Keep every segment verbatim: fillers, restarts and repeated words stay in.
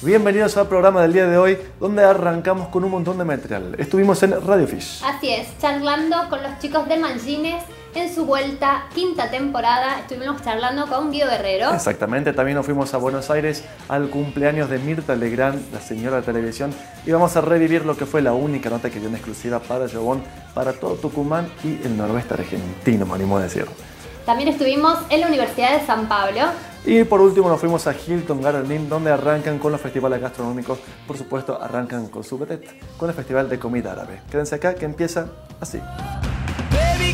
Bienvenidos al programa del día de hoy, donde arrancamos con un montón de material. Estuvimos en Radio Fish. Así es, charlando con los chicos de Mangines en su vuelta, quinta temporada. Estuvimos charlando con Guido Guerrero. Exactamente, también nos fuimos a Buenos Aires al cumpleaños de Mirta Legrand, la señora de televisión, y vamos a revivir lo que fue la única nota que dio en exclusiva para Jobón, para todo Tucumán y el noroeste argentino, me animo a decir. También estuvimos en la Universidad de San Pablo. Y por último nos fuimos a Hilton Garden Inn, donde arrancan con los festivales gastronómicos. Por supuesto, arrancan con su vedette, con el Festival de Comida Árabe. Quédense acá, que empieza así. Baby,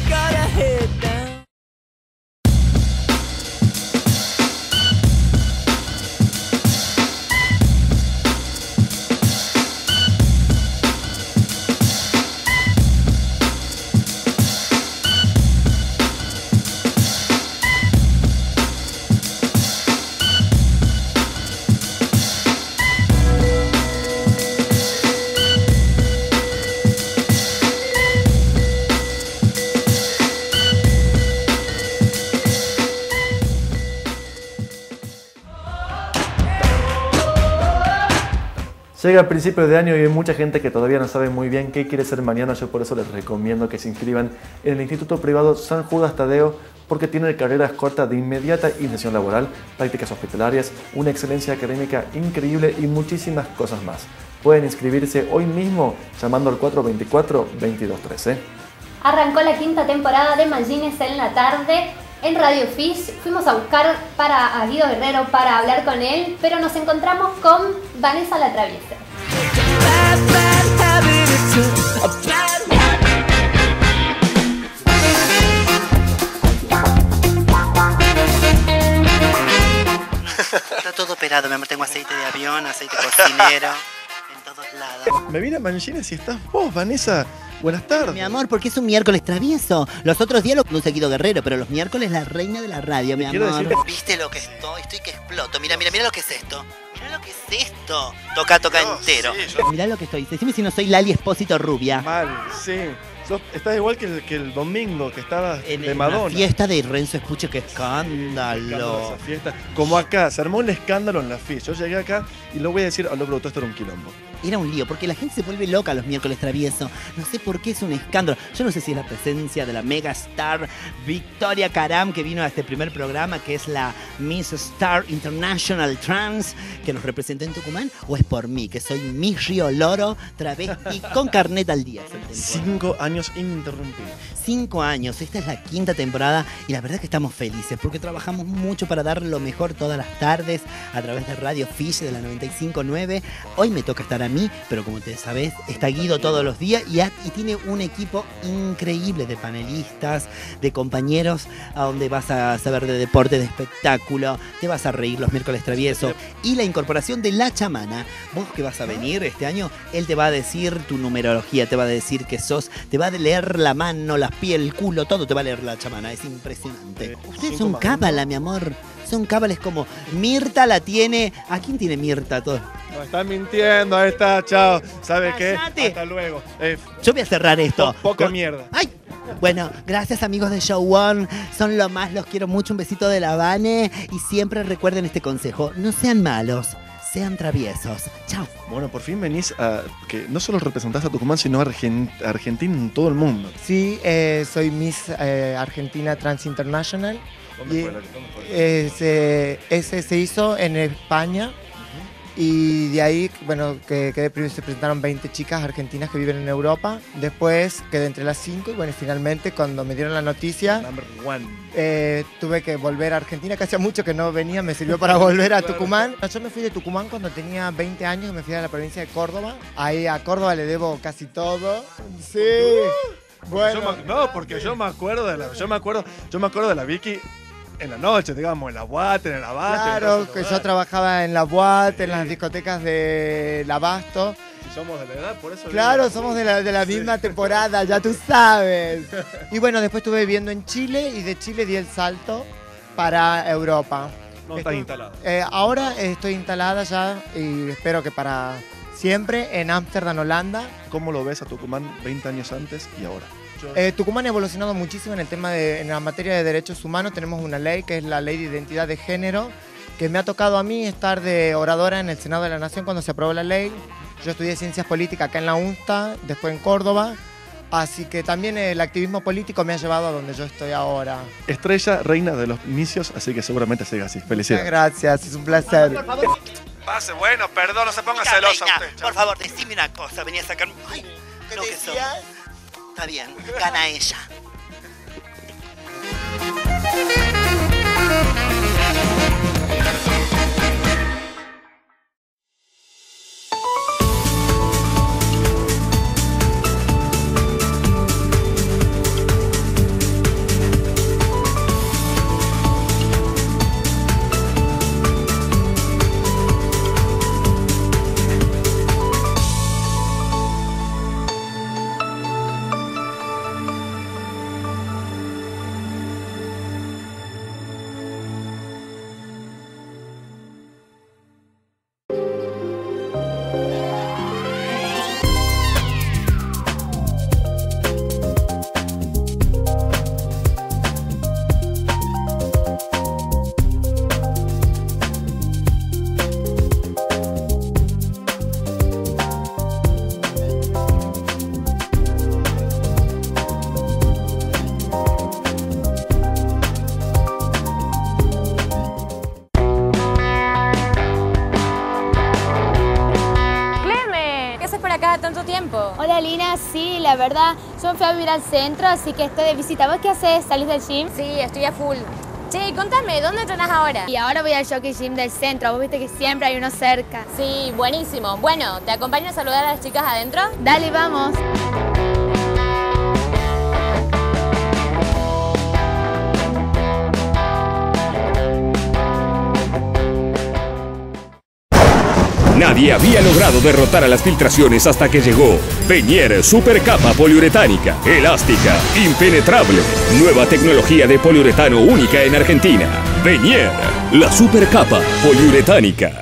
Llega a principios de año y hay mucha gente que todavía no sabe muy bien qué quiere ser mañana. Yo por eso les recomiendo que se inscriban en el Instituto Privado San Judas Tadeo, porque tiene carreras cortas de inmediata iniciación laboral, prácticas hospitalarias, una excelencia académica increíble y muchísimas cosas más. Pueden inscribirse hoy mismo llamando al cuatro dos cuatro, veintidós trece. Arrancó la quinta temporada de Mangines en la tarde. En Radio Fish fuimos a buscar para a Guido Guerrero para hablar con él, pero nos encontramos con Vanessa la Traviesa. Está todo operado, me tengo aceite de avión, aceite cocinero, en todos lados. Me vine a Mangines y estás vos, Vanessa. Buenas tardes. Mi amor, porque es un miércoles travieso. Los otros días lo conduce Guido Guerrero, pero los miércoles la reina de la radio, mi amor. Decirte... ¿Viste lo que estoy? Estoy que exploto. Mira, mira, mira lo que es esto. Mira lo que es esto. Toca, toca no, entero. Sí, yo... Mira lo que estoy. Decime si no soy Lali Espósito rubia. Mal, sí. Sos, estás igual que el, que el domingo que estabas en, de en Madonna. La fiesta de Renzo Espuche, qué escándalo. Esa fiesta. Como acá, se armó un escándalo en la fiesta. Yo llegué acá y lo voy a decir, a lo bruto, esto era un quilombo. Era un lío, porque la gente se vuelve loca los miércoles travieso. No sé por qué es un escándalo. Yo no sé si es la presencia de la mega star Victoria Caram, que vino a este primer programa, que es la Miss Star International Trans, que nos representa en Tucumán, o es por mí, que soy Miss Río Loro, travesti, con carnet al día. Cinco años ininterrumpidos. Cinco años, esta es la quinta temporada y la verdad que estamos felices porque trabajamos mucho para dar lo mejor todas las tardes a través de Radio Fish de la noventa y cinco punto nueve. Hoy me toca estar a mí, pero como te sabés, está Guido todos los días y, y tiene un equipo increíble de panelistas, de compañeros, a donde vas a saber de deporte, de espectáculo, te vas a reír los miércoles traviesos y la incorporación de la chamana. Vos que vas a venir este año, él te va a decir tu numerología, te va a decir que sos, te va a leer la mano, las pies, el culo, todo te va a leer la chamana, es impresionante. Ustedes son cábala, mi amor. Son cábales como Mirta la tiene. ¿A quién tiene Mirta todo? No, está mintiendo, ahí está, chao. ¿Sabe qué? Hasta luego. Eh, Yo voy a cerrar esto. Po poca Con... mierda. ¡Ay! Bueno, gracias amigos de Show One. Son lo más, los quiero mucho. Un besito de la Vane. Y siempre recuerden este consejo. No sean malos, sean traviesos. Chao. Bueno, por fin venís a que no solo representás a Tucumán, sino a Argent Argentina en todo el mundo. Sí, eh, soy Miss eh, Argentina Trans International. ¿Dónde y, fue? ¿Dónde fue? Eh, se, ese se hizo en España. Uh-huh. Y de ahí, bueno, que, que primero se presentaron veinte chicas argentinas que viven en Europa. Después quedé entre las cinco y bueno, finalmente cuando me dieron la noticia, Number one. Eh, tuve que volver a Argentina, que hacía mucho que no venía, me sirvió para volver a Tucumán. Yo me fui de Tucumán cuando tenía veinte años, me fui a la provincia de Córdoba. Ahí a Córdoba le debo casi todo. Sí. Bueno. Yo me, no, porque yo me acuerdo de la, yo me acuerdo, yo me acuerdo de la Vicky en la noche, digamos, en la boate, en el abasto. Claro, que yo trabajaba en la boate, en las discotecas del Abasto. Si somos de la edad, por eso. Claro, somos de la, de la misma sí. temporada, ya tú sabes. Y bueno, después estuve viviendo en Chile y de Chile di el salto para Europa. No estás instalada. Eh, ahora estoy instalada ya y espero que para siempre en Ámsterdam, Holanda. ¿Cómo lo ves a Tucumán veinte años antes y ahora? Eh, Tucumán ha evolucionado muchísimo en el tema de, en la materia de derechos humanos. Tenemos una ley que es la Ley de Identidad de Género, que me ha tocado a mí estar de oradora en el Senado de la Nación cuando se aprobó la ley. Yo estudié Ciencias Políticas acá en la UNSTA, después en Córdoba. Así que también el activismo político me ha llevado a donde yo estoy ahora. Estrella, reina de los inicios, así que seguramente siga así. Felicidades. Muchas gracias, es un placer. Por favor, Pase, bueno, perdón, no se ponga Chica celosa reina, usted. por favor, decime una cosa. Venía a sacar... Ay, ¿Qué no, te que son. decías? Está bien, gana ella. Tanto tiempo. Hola Lina, sí, la verdad, yo me fui a vivir al centro, así que estoy de visita. ¿Vos qué haces? ¿Salís del gym? Sí, estoy a full. Che, contame, ¿dónde entrenás ahora? Y ahora voy al Jockey Gym del centro, vos viste que siempre hay uno cerca. Sí, buenísimo. Bueno, ¿te acompaño a saludar a las chicas adentro? Dale, vamos. Nadie había logrado derrotar a las filtraciones hasta que llegó Venier Super Capa Poliuretánica, elástica, impenetrable. Nueva tecnología de poliuretano única en Argentina. Venier, la Super Capa Poliuretánica.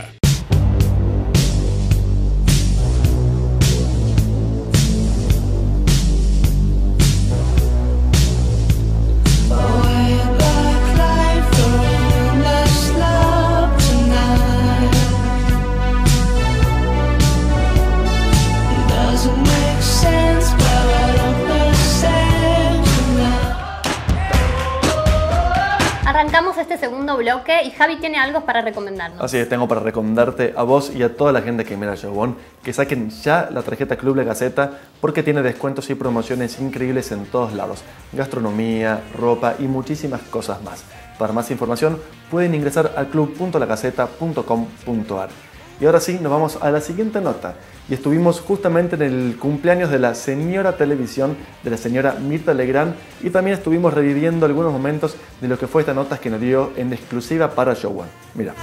Arrancamos este segundo bloque y Javi tiene algo para recomendarnos. Así es, tengo para recomendarte a vos y a toda la gente que mira Showon que saquen ya la tarjeta Club La Gaceta porque tiene descuentos y promociones increíbles en todos lados. Gastronomía, ropa y muchísimas cosas más. Para más información pueden ingresar a club punto la gaceta punto com punto ar. Y ahora sí, nos vamos a la siguiente nota. Y estuvimos justamente en el cumpleaños de la señora televisión, de la señora Mirta Legrand, y también estuvimos reviviendo algunos momentos de lo que fue esta nota que nos dio en exclusiva para Showon. Mira.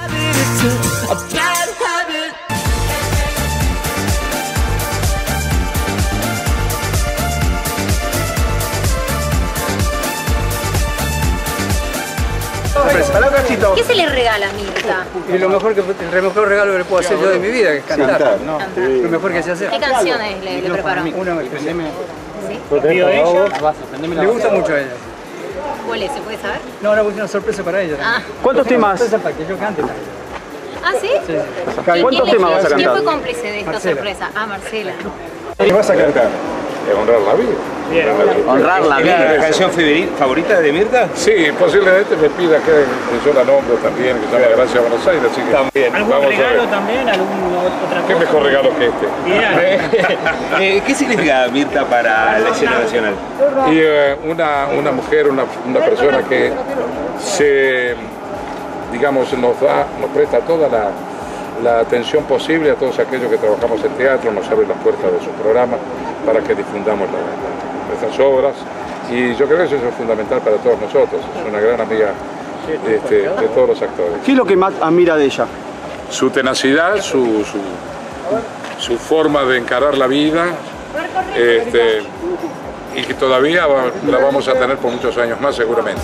¿Qué se le regala a Mirta? Y lo mejor que, el mejor regalo que le puedo hacer yo de mi vida es cantar. cantar ¿no? Cantar. Lo mejor que se hace. ¿Qué canciones le, le preparó? Una que se me... ¿Sí? Le gusta mucho a ella. ¿Cuál es? ¿Se puede saber? No, ahora puse una sorpresa para ella. Ah. ¿Cuántos temas? Sorpresa para que yo cante. ¿Ah, sí? Sí. ¿Cuántos temas vas a ¿Quién cantar? fue cómplice de esta Marcela. sorpresa? Ah, Marcela. ¿Qué vas a cantar? Honrar la vida. Bien, Honrar la vida. ¿La canción favorita de Mirta? Sí, posiblemente me pida que, que yo la nombre también, que se llama Gracias a Buenos Aires, así que también. ¿Algún vamos regalo a ver. también? ¿Algún otra ¿Qué cosa? mejor regalo que este? Bien. eh, ¿Qué significa Mirta para la escena nacional? Y eh, una, una mujer, una, una persona que se, digamos, nos da, nos presta toda la, la atención posible a todos aquellos que trabajamos en teatro, nos abre las puertas de su programa para que difundamos la, la, nuestras obras. Y yo creo que eso es fundamental para todos nosotros. Es una gran amiga este, de todos los actores. ¿Qué es lo que más admira de ella? Su tenacidad, su, su, su forma de encarar la vida, este, y que todavía va, la vamos a tener por muchos años más seguramente.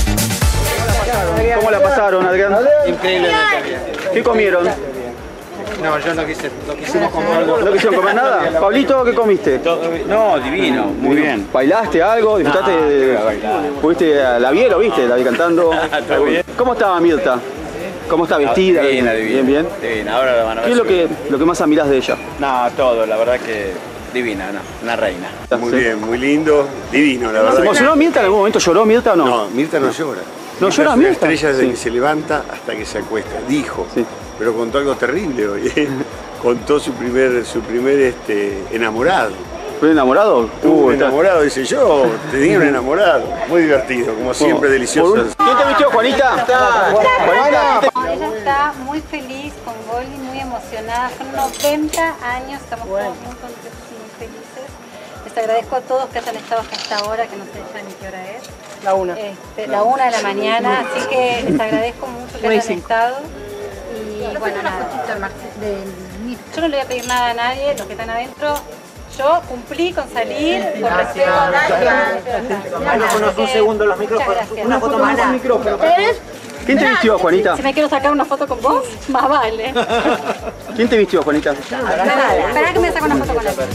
¿Cómo la pasaron, Adrián? Increíblemente bien. ¿Qué comieron? No, yo no quise, no quisimos comer. ¿No quisieron comer nada? Pablito, ¿qué comiste? No, divino, muy bien. ¿Bailaste algo? ¿Disfrutaste? No, de- ¿qué voy a bailar? ¿Pudiste a la vi, lo viste? La vi cantando. Está bien. ¿Cómo estaba Mirta? ¿Cómo está vestida? Divina, divina. Bien, bien. Divina, ahora la van a ver. ¿Qué es lo que, lo que más admirás de ella? No, todo, la verdad que divina, no, una reina. Muy Sí. bien, muy lindo, divino, la ¿Se verdad. emocionó Mirta? ¿En algún momento lloró Mirta o no? No, Mirta no llora. ¿No llora es una Mirta? estrella desde Sí. que se levanta hasta que se acuesta, dijo. Sí. Pero contó algo terrible hoy. Contó su primer, su primer este, enamorado. ¿Fue enamorado? Tuvo Uh, un está- enamorado, dice yo, tenía un enamorado. Muy divertido, como siempre, delicioso. ¿Quién te vistió, Juanita? Juanita. Ella está muy feliz con Goldi, muy emocionada. Son noventa años, estamos todos muy contentos y muy felices. Les agradezco a todos que hayan estado hasta esta hora, que no sé ya ni qué hora es. La una. Este, la una de la mañana, así que les agradezco mucho que hayan estado. Y bueno, nada. Yo no le voy a pedir nada a nadie, los que están adentro. Yo cumplí con salir, por respeto a nadie. Un segundo los micrófonos. Una foto más con el micrófono. ¿Quién te vistió, Juanita? Si me quiero sacar una foto con vos, más vale. ¿Quién te vistió, Juanita? Esperá que me saque una foto con él.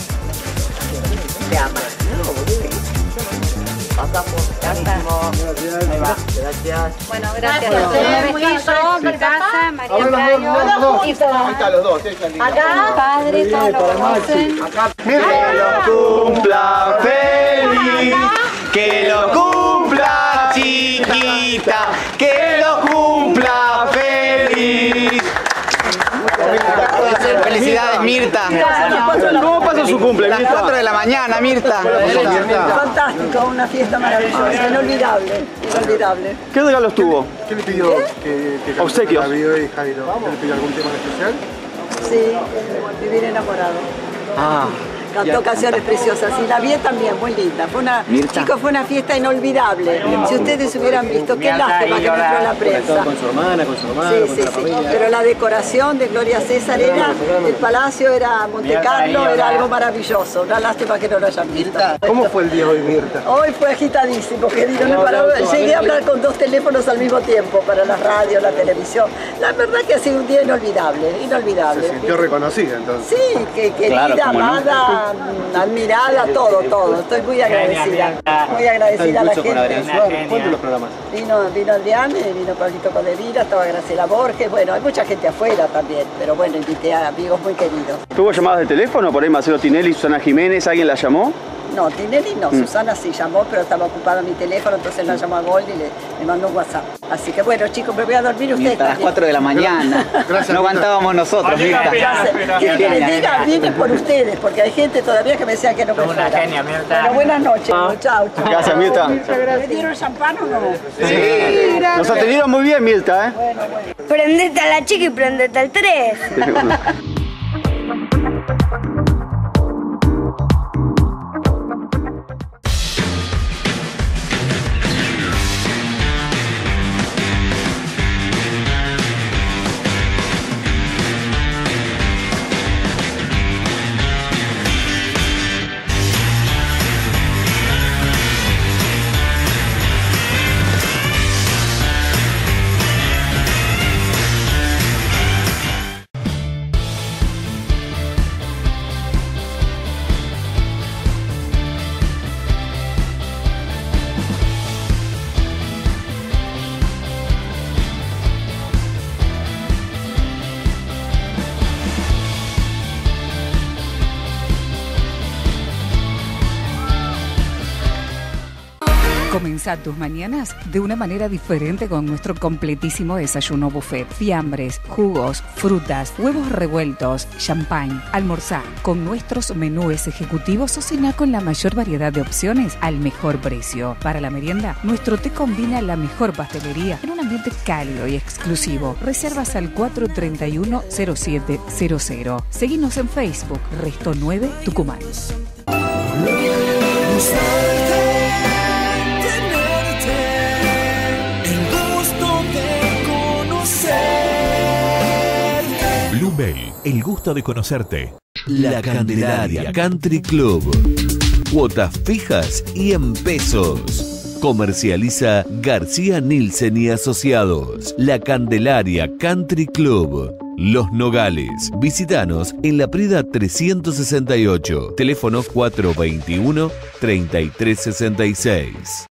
Te ama. Pasamos. Ahí va. Gracias. Bueno, gracias. Me vestí yo, mi casa, María Cayo. Y Acá los dos. acá, padre, todos lo conocen. Que lo cumpla feliz, que lo cumpla chiquita, que lo cumpla feliz. Felicidades, Mirta. ¿Cómo pasó su cumple, Las Mirta? cuatro de la mañana, Mirta. Fantástico, una fiesta maravillosa, inolvidable, inolvidable. ¿Qué regalos tuvo? ¿Qué le pidió? Que, que Obsequios. Javi hoy, Jairo. ¿Qué le pidió algún tema en especial? Sí, vivir enamorado. Ah. Cantó canciones preciosas y la vi también, muy linda. Fue una, Mirta. chicos, fue una fiesta inolvidable. Si ustedes hubieran visto, qué lástima que no entró la prensa. Con su hermana, con su hermano, Sí, con sí, la sí. familia. Pero la decoración de Gloria César era, el palacio era Monte Carlo, era algo maravilloso. Una lástima que no lo hayan visto. ¿Cómo fue el día hoy, Mirta? Hoy fue agitadísimo, querido. No he parado. Llegué a hablar con dos teléfonos al mismo tiempo para la radio, la televisión. La verdad que ha sido un día inolvidable, inolvidable. Se sintió reconocida entonces. Sí, que querida, Claro, cómo no. amada, admirada, todo, todo. Estoy muy agradecida. Muy agradecida a la gente. ¿Cuántos los programas? Vino, vino Adrián, eh, vino Pablito Codevila, estaba Graciela Borges. Bueno, hay mucha gente afuera también, pero bueno, invité a amigos muy queridos. ¿Tuvo llamadas de teléfono? Por ahí Marcelo Tinelli, Susana Jiménez, ¿alguien la llamó? No, Tinelli no, Mm. Susana sí llamó, pero estaba ocupada mi teléfono, entonces la llamó a Goldi y le, le mandó un WhatsApp. Así que bueno, chicos, me voy a dormir ustedes Mirta, a las también. cuatro de la mañana. Gracias, No aguantábamos nosotros, Mirta. Que el que me diga viene por ustedes, porque hay gente todavía que me decía que no me Una fuera. genia, Mirta. Bueno, buenas noches. Chao, chao. Gracias, Mirta. ¿Me dieron champán o no? Sí. Nos atendieron muy bien, Mirta, ¿eh? Prendete a la chica y prendete al tres. Comenzá tus mañanas de una manera diferente con nuestro completísimo desayuno buffet. Fiambres, jugos, frutas, huevos revueltos, champán. Almorzá con nuestros menúes ejecutivos o cená con la mayor variedad de opciones al mejor precio. Para la merienda, nuestro té combina la mejor pastelería en un ambiente cálido y exclusivo. Reservas al cuatro tres uno cero siete cero cero. Seguinos en Facebook, Resto nueve Tucumán. Bluebell, el gusto de conocerte. La Candelaria Country Club. Cuotas fijas y en pesos. Comercializa García Nielsen y Asociados. La Candelaria Country Club. Los Nogales. Visítanos en La Prida trescientos sesenta y ocho. Teléfono cuatro veintiuno, treinta y tres sesenta y seis.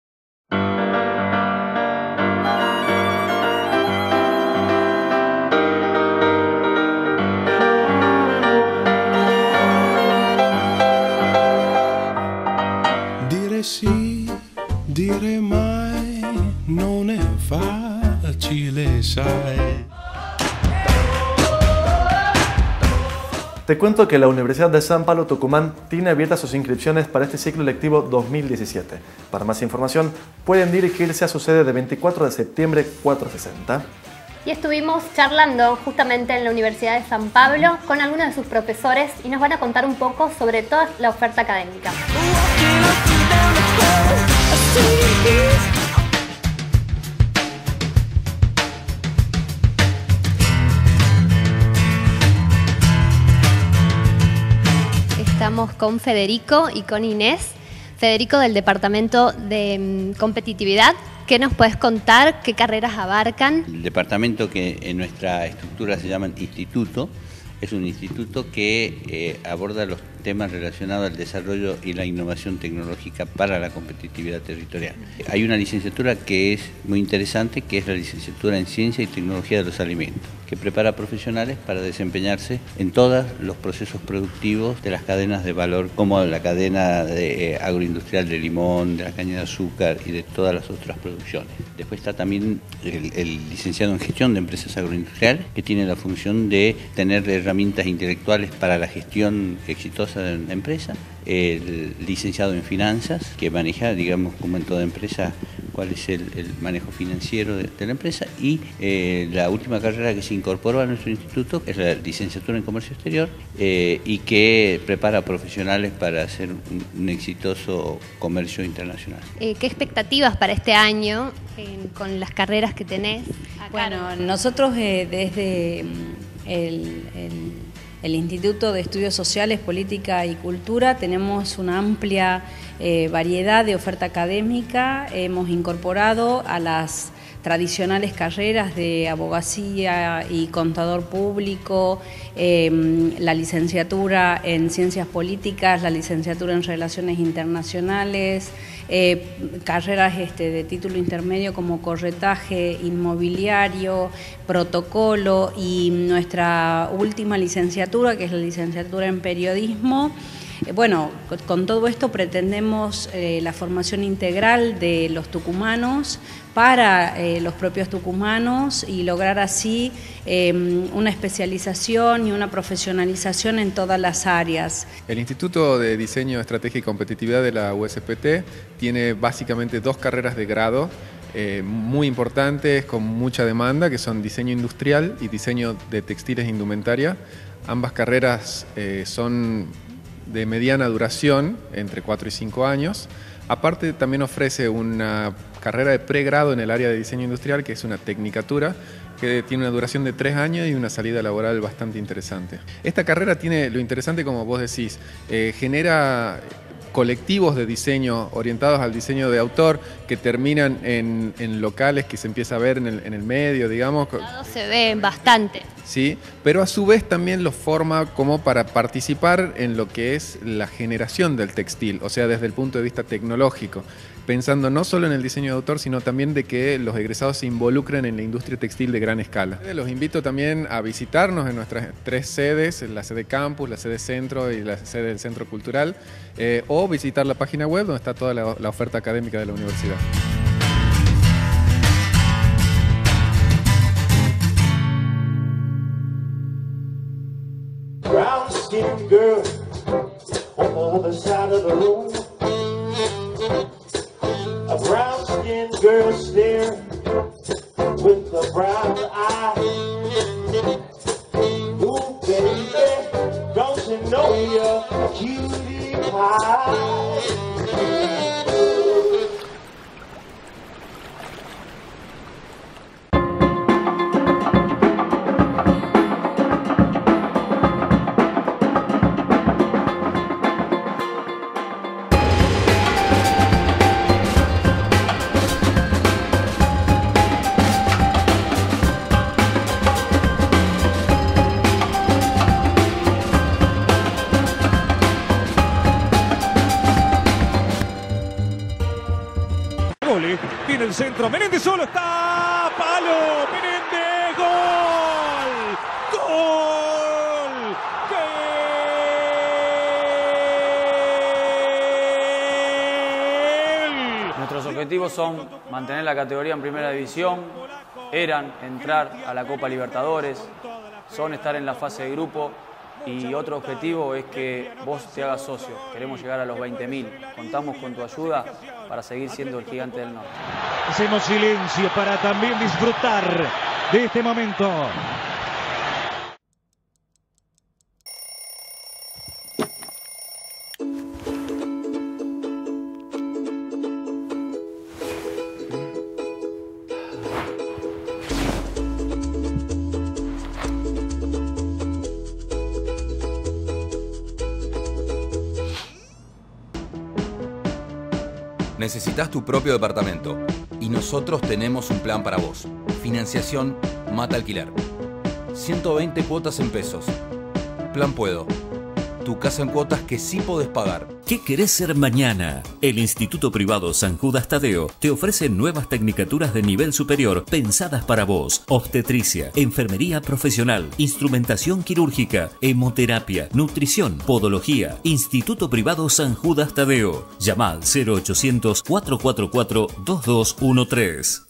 Dire sì, dire mai, non è facile, sai. Te cuento que la Universidad de San Pablo Tucumán tiene abiertas sus inscripciones para este ciclo lectivo dos mil diecisiete. Para más información, pueden dirigirse a su sede de veinticuatro de septiembre cuatrocientos sesenta. Y estuvimos charlando justamente en la Universidad de San Pablo con algunos de sus profesores y nos van a contar un poco sobre toda la oferta académica. Estamos con Federico y con Inés. Federico, del Departamento de Competitividad. ¿Qué nos puedes contar? ¿Qué carreras abarcan? El departamento, que en nuestra estructura se llama instituto, es un instituto que eh, aborda los temas relacionados al desarrollo y la innovación tecnológica para la competitividad territorial. Hay una licenciatura que es muy interesante, que es la licenciatura en Ciencia y Tecnología de los Alimentos, que prepara profesionales para desempeñarse en todos los procesos productivos de las cadenas de valor, como la cadena de, eh, agroindustrial de limón, de la caña de azúcar y de todas las otras producciones. Después está también el, el licenciado en Gestión de Empresas Agroindustriales, que tiene la función de tener herramientas intelectuales para la gestión exitosa de una empresa. El licenciado en Finanzas, que maneja, digamos, como en toda empresa, cuál es el, el manejo financiero de, de la empresa. Y eh, la última carrera que se incorporó a nuestro instituto es la licenciatura en Comercio Exterior eh, y que prepara profesionales para hacer un, un exitoso comercio internacional. Eh, ¿Qué expectativas para este año eh, con las carreras que tenés? Bueno, nosotros eh, desde el, el El Instituto de Estudios Sociales, Política y Cultura tenemos una amplia eh, variedad de oferta académica. Hemos incorporado a las tradicionales carreras de abogacía y contador público, eh, la licenciatura en Ciencias Políticas, la licenciatura en Relaciones Internacionales, eh, carreras este, de título intermedio como corretaje inmobiliario, protocolo, y nuestra última licenciatura, que es la licenciatura en Periodismo. Bueno, con todo esto pretendemos eh, la formación integral de los tucumanos para eh, los propios tucumanos y lograr así eh, una especialización y una profesionalización en todas las áreas. El Instituto de Diseño, Estrategia y Competitividad de la U S P T tiene básicamente dos carreras de grado eh, muy importantes, con mucha demanda, que son diseño industrial y diseño de textiles e indumentaria. Ambas carreras eh, son de mediana duración, entre cuatro y cinco años. Aparte, también ofrece una carrera de pregrado en el área de diseño industrial, que es una tecnicatura, que tiene una duración de tres años y una salida laboral bastante interesante. Esta carrera tiene lo interesante, como vos decís, eh, genera colectivos de diseño orientados al diseño de autor que terminan en, en locales que se empieza a ver en el, en el medio, digamos. Se ven bastante. Sí, pero a su vez también los forma como para participar en lo que es la generación del textil, o sea, desde el punto de vista tecnológico, pensando no solo en el diseño de autor, sino también de que los egresados se involucren en la industria textil de gran escala. Los invito también a visitarnos en nuestras tres sedes, la sede campus, la sede centro y la sede del centro cultural, eh, o visitar la página web donde está toda la, la oferta académica de la universidad. Brown-skinned girl on the other side of the room. A brown-skinned girl staring with a brown eye. Ooh, baby, don't you know you're a cutie pie? centro. Menéndez solo está. Palo. Menéndez. Gol. Gol. Gol. Nuestros objetivos son mantener la categoría en primera división. Eran entrar a la Copa Libertadores. Son estar en la fase de grupo. Y otro objetivo es que vos te hagas socio. Queremos llegar a los veinte mil. Contamos con tu ayuda para seguir siendo el gigante del norte. Hacemos silencio para también disfrutar de este momento. Necesitas tu propio departamento y nosotros tenemos un plan para vos. Financiación Mata Alquiler. ciento veinte cuotas en pesos. Plan Puedo. Tu casa en cuotas que sí podés pagar. ¿Qué querés ser mañana? El Instituto Privado San Judas Tadeo te ofrece nuevas tecnicaturas de nivel superior pensadas para vos. Obstetricia, enfermería profesional, instrumentación quirúrgica, hemoterapia, nutrición, podología. Instituto Privado San Judas Tadeo. Llama al cero ochocientos, cuatro cuatro cuatro, dos dos uno tres.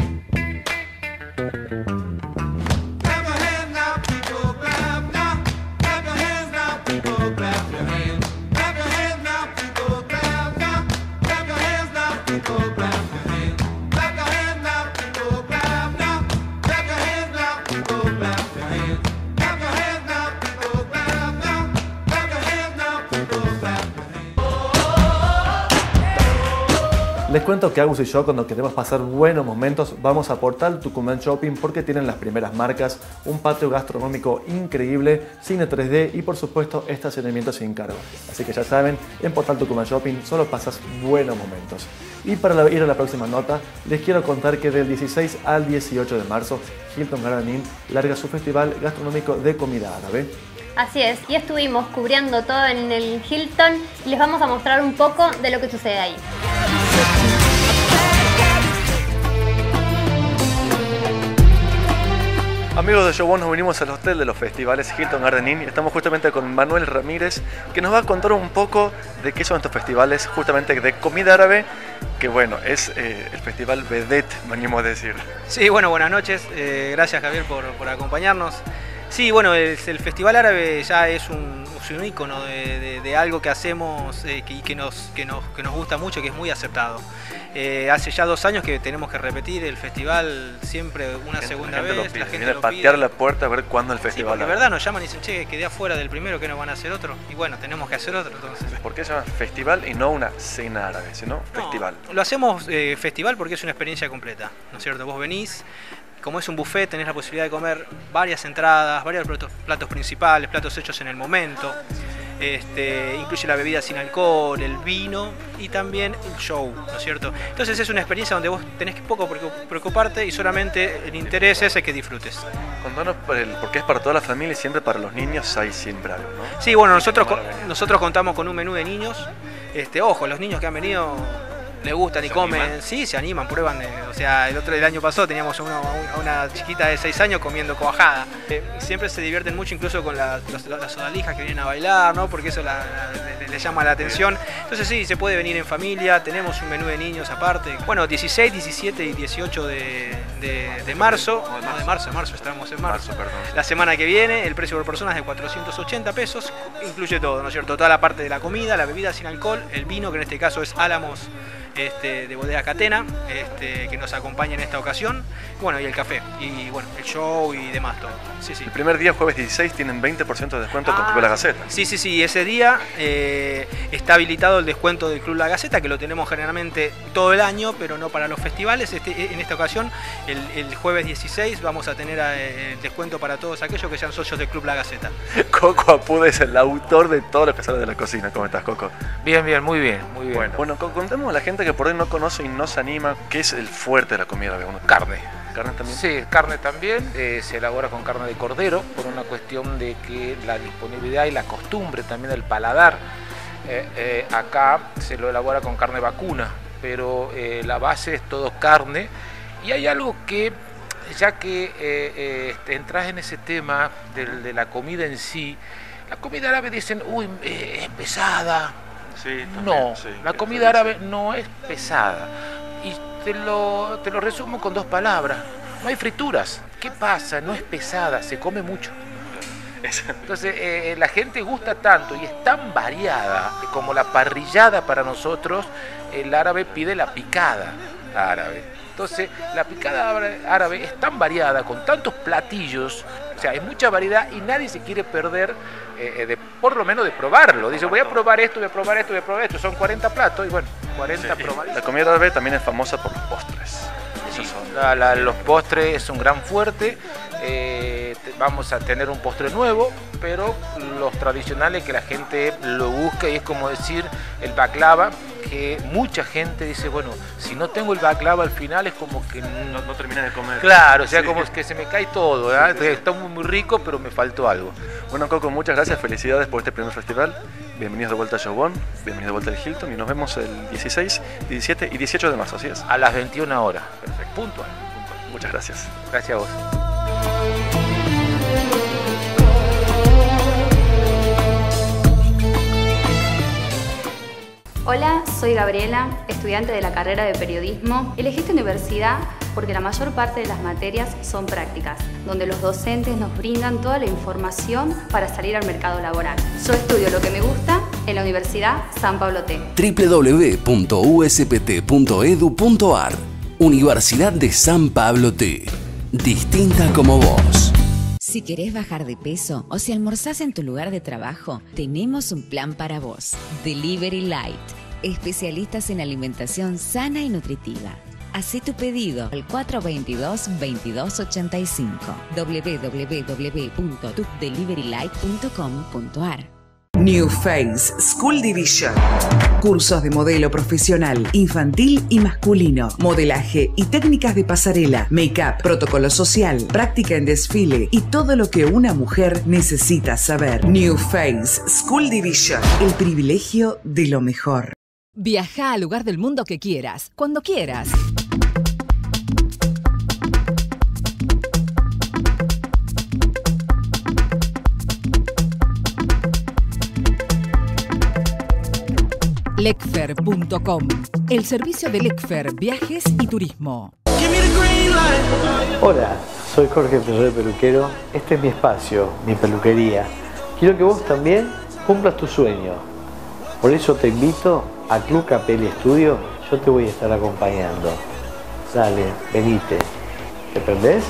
Les cuento que Agus y yo, cuando queremos pasar buenos momentos, vamos a Portal Tucumán Shopping porque tienen las primeras marcas, un patio gastronómico increíble, cine tres D y por supuesto estacionamiento sin cargo. Así que ya saben, en Portal Tucumán Shopping solo pasas buenos momentos. Y para ir a la próxima nota, les quiero contar que del dieciséis al dieciocho de marzo, Hilton Garden Inn larga su festival gastronómico de comida árabe. Así es, y estuvimos cubriendo todo en el Hilton y les vamos a mostrar un poco de lo que sucede ahí. Amigos de Showbox, nos vinimos al hotel de los festivales Hilton Garden Inn y estamos justamente con Manuel Ramírez, que nos va a contar un poco de qué son estos festivales justamente de comida árabe, que bueno, es eh, el festival vedette, me animo a decir. Sí, bueno, buenas noches, eh, gracias Javier por, por acompañarnos. Sí, bueno, el, el Festival Árabe ya es un, un ícono de, de, de algo que hacemos eh, que, y que nos, que, nos, que nos gusta mucho, que es muy acertado. Eh, hace ya dos años que tenemos que repetir el festival siempre una segunda vez. La gente viene a patear la puerta a ver cuándo el festival. Sí, porque de verdad nos llaman y dicen, che, quedé afuera del primero, que no van a hacer otro. Y bueno, tenemos que hacer otro entonces. ¿Por qué se llama festival y no una cena árabe, sino no, festival? Lo hacemos eh, festival porque es una experiencia completa, ¿no es cierto? Vos venís. Como es un buffet, tenés la posibilidad de comer varias entradas, varios platos, platos principales, platos hechos en el momento. Este, incluye la bebida sin alcohol, el vino y también el show, ¿no es cierto? Entonces es una experiencia donde vos tenés que poco preocuparte y solamente el interés es el que disfrutes. Contanos por, el, por qué es para toda la familia y siempre para los niños hay siempre algo, ¿no? Sí, bueno, nosotros, nosotros contamos con un menú de niños. Este, ojo, los niños que han venido le gustan y comen, animan? Sí, se animan, prueban. Eh, o sea, el otro el año pasado teníamos una, una chiquita de seis años comiendo cuajada. Eh, siempre se divierten mucho, incluso con la, las, las sodalijas que vienen a bailar, ¿no? Porque eso la, la, le, le llama la atención. Entonces sí, se puede venir en familia, tenemos un menú de niños aparte. Bueno, dieciséis, diecisiete y dieciocho de, de, de marzo, no, de marzo, de marzo, marzo, estamos en marzo. marzo perdón. La semana que viene, el precio por persona es de cuatrocientos ochenta pesos, incluye todo, ¿no es cierto? Toda la parte de la comida, la bebida sin alcohol, el vino, que en este caso es Álamos, Este, de Bodega Catena, este, que nos acompaña en esta ocasión, bueno, y el café, y bueno, el show y demás todo. Sí, sí. El primer día, jueves dieciséis, tienen veinte por ciento de descuento ah, con Club La Gaceta. Sí, sí, sí, ese día eh, está habilitado el descuento del Club La Gaceta, que lo tenemos generalmente todo el año, pero no para los festivales. Este, en esta ocasión, el, el jueves dieciséis, vamos a tener eh, el descuento para todos aquellos que sean socios del Club La Gaceta. Coco Apuda es el autor de todo lo que sale de la cocina. ¿Cómo estás, Coco? Bien, bien, muy bien, muy bien. Bueno, bueno contemos a la gente que por ahí no conoce y no se anima, ¿qué es el fuerte de la comida vegana? Carne. ¿Carne también? Sí, carne también. Eh, se elabora con carne de cordero por una cuestión de que la disponibilidad y la costumbre también del paladar. Eh, eh, acá se lo elabora con carne vacuna, pero eh, la base es todo carne. Y hay algo que, ya que eh, eh, entras en ese tema de, de la comida en sí, la comida árabe dicen, uy, eh, es pesada. Sí, también, no, sí, la comida árabe no es pesada. Y te lo, te lo resumo con dos palabras. No hay frituras. ¿Qué pasa? No es pesada, se come mucho. Entonces eh, la gente gusta tanto y es tan variada como la parrillada para nosotros. El árabe pide la picada árabe. Entonces la picada árabe es tan variada, con tantos platillos, o sea, hay mucha variedad y nadie se quiere perder eh, de, por lo menos de probarlo. Dice, voy a probar esto, voy a probar esto, voy a probar esto. Son cuarenta platos y bueno, cuarenta sí, probar. La comida árabe también es famosa por los postres. Sí, la, la, los postres es un gran fuerte. Eh, te, vamos a tener un postre nuevo, pero los tradicionales que la gente lo busca, y es como decir el baklava, que mucha gente dice, bueno, si no tengo el baklava al final es como que no, no terminas de comer. Claro, o sea, sí. como que se me cae todo, ¿verdad? Sí, sí. Está muy, muy rico, pero me faltó algo. Bueno, Coco, muchas gracias, felicidades por este primer festival. Bienvenidos de vuelta a Showbone, bienvenidos de vuelta al Hilton y nos vemos el dieciséis, diecisiete y dieciocho de marzo, así es. A las veintiuna horas. Perfecto. Puntual. Puntual. Muchas gracias. Gracias a vos. Hola, soy Gabriela, estudiante de la carrera de periodismo. Elegí esta universidad porque la mayor parte de las materias son prácticas, donde los docentes nos brindan toda la información para salir al mercado laboral. Yo estudio lo que me gusta en la Universidad San Pablo T. w w w punto u s p t punto e d u punto a r Universidad de San Pablo T. Distinta como vos. Si querés bajar de peso o si almorzás en tu lugar de trabajo, tenemos un plan para vos. Delivery Light. Especialistas en alimentación sana y nutritiva. Hacé tu pedido al cuatro dos dos, veintidós ochenta y cinco. w w w punto tu delivery light punto com punto a r. New Face School Division. Cursos de modelo profesional, infantil y masculino, modelaje y técnicas de pasarela, make-up, protocolo social, práctica en desfile y todo lo que una mujer necesita saber. New Face School Division. El privilegio de lo mejor. Viaja al lugar del mundo que quieras, cuando quieras. Lecfer punto com, el servicio de Lecfer, viajes y turismo. Hola, soy Jorge Ferrer Peluquero. Este es mi espacio, mi peluquería. Quiero que vos también cumplas tu sueño. Por eso te invito a Club Capelli Estudio. Yo te voy a estar acompañando. Dale, venite. ¿Te prendés?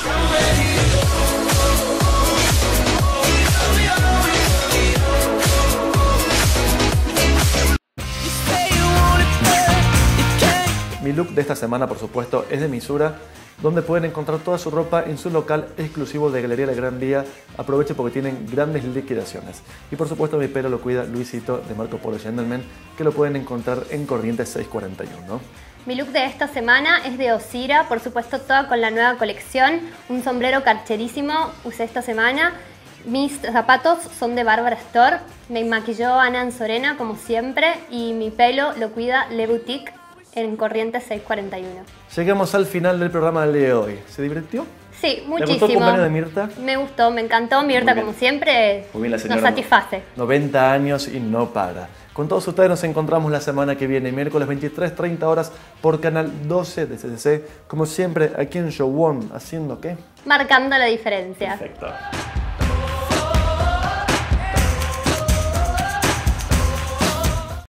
Mi look de esta semana, por supuesto, es de Misura, donde pueden encontrar toda su ropa en su local exclusivo de Galería La Gran Vía. Aproveche porque tienen grandes liquidaciones. Y por supuesto mi pelo lo cuida Luisito de Marco Polo Gentleman, que lo pueden encontrar en Corrientes seiscientos cuarenta y uno. Mi look de esta semana es de Osira, por supuesto toda con la nueva colección. Un sombrero carcherísimo usé esta semana. Mis zapatos son de Bárbara Store. Me maquilló Ana Anzorena como siempre y mi pelo lo cuida Le Boutique en Corrientes seiscientos cuarenta y uno. Llegamos al final del programa del día de hoy. ¿Se divirtió? Sí, muchísimo. ¿Le gustó el cumpleaños de Mirta? Me gustó, me encantó. Mirta, como siempre, Muy bien, la señora nos satisface. noventa años y no para. Con todos ustedes nos encontramos la semana que viene, miércoles veintitrés, treinta horas, por Canal doce de C C C. Como siempre, aquí en Showbone, ¿haciendo qué? Marcando la diferencia. Perfecto.